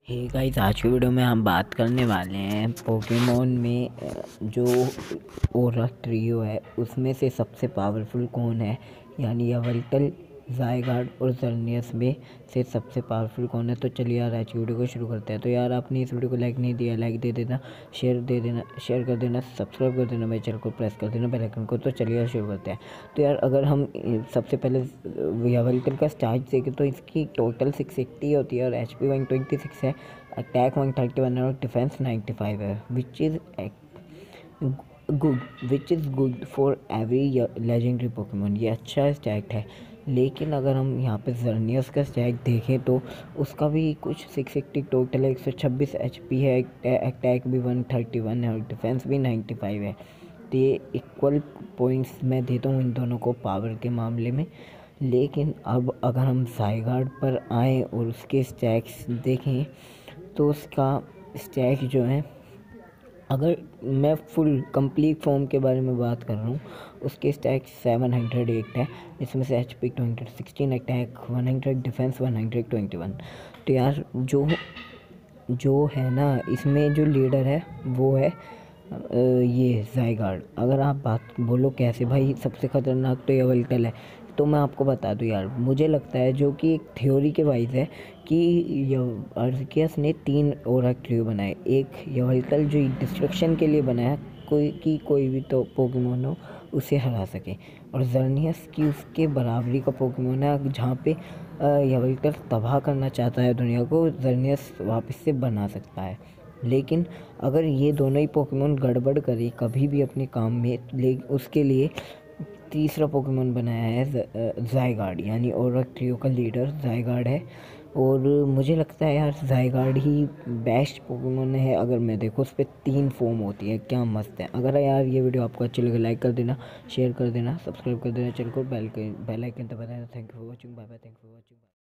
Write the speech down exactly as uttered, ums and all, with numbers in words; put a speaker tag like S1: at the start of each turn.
S1: Hey guys, आज की video में हम बात करने वाले हैं पोकेमोन में अ, जो ओरा ट्रियो है उसमें से सबसे पावरफुल कौन है। यानी यवल्टल, ज़ायगार्ड और जर्नियस में से सबसे पावरफुल कौन है। तो चलिए यार, आज की वीडियो को शुरू करते हैं। तो यार, आपने इस वीडियो को लाइक नहीं दिया, लाइक दे देना, शेयर दे देना, शेयर कर देना, सब्सक्राइब कर देना, मेरे चैनल को प्रेस कर देना बेल आइकन को। तो चलिए यार, शुरू करते हैं। तो यार, अगर हम अ, सबसे पहले यवल्टल का स्टार्ट देखें तो इसकी टोटल सिक्स एट्टी होती है और H P one twenty six है, अटैक वन थर्टी वन है और डिफेंस नाइन्टी फाइव है, which is good which is good for every legendary Pokemon. ये अच्छा स्टैट है। लेकिन अगर हम यहाँ पे जर्नियस का स्टैट देखें तो उसका भी कुछ सिक्स एट्टी टोटल है, एक सौ छब्बीस एच पी है, अटैक भी वन थर्टी वन है और डिफेंस भी नाइन्टी फाइव है। तो ये इक्वल पॉइंट्स मैं देता हूँ इन दोनों को पावर के मामले में। लेकिन अब अगर हम ज़ायगार्ड पर आएँ और उसके स्टैक्स देखें तो उसका स्टैक जो है, अगर मैं फुल कंप्लीट फॉर्म के बारे में बात कर रहा हूँ, उसके स्टैक सेवन हंड्रेड एट है, जिसमें से H P two hundred sixteen, attack one hundred, defence one hundred twenty one. तो यार, जो जो है ना, इसमें जो लीडर है वो है अ, ये ज़ायगार्ड। अगर आप बात बोलो कैसे भाई सबसे ख़तरनाक तो यवल्टल है, तो मैं आपको बता दूं यार, मुझे लगता है जो कि एक थ्योरी के वाइज है कि यव आर्कियस ने तीन ओरा ट्रियो बनाए। एक यवल्टल जो डिस्ट्रक्शन के लिए बनाया, कोई कि कोई भी तो पोकेमोन हो उसे हरा सके, और जर्नियस की उसके बराबरी का पोकेमोन है, जहाँ पे यवल्टल तबाह करना चाहता है दुनिया को, जर्नियस वापस से बना सकता है। लेकिन अगर ये दोनों ही पोकेमोन गड़बड़ करे कभी भी अपने काम में, ले उसके लिए तीसरा पोकेमोन बनाया है ज़ायगार्ड, यानी ओरक ट्रियो का लीडर ज़ायगार्ड है। और मुझे लगता है यार, ज़ायगार्ड ही बेस्ट पोकेमोन है। अगर मैं देखो, उस पर तीन फॉर्म होती है, क्या मस्त है। अगर यार ये वीडियो आपको अच्छी लगे, लाइक कर देना, शेयर कर देना, सब्सक्राइब कर देना, चैनल को बेल बेल आइकन दबा देना। Thank you for watching, bye bye, thank you for watching.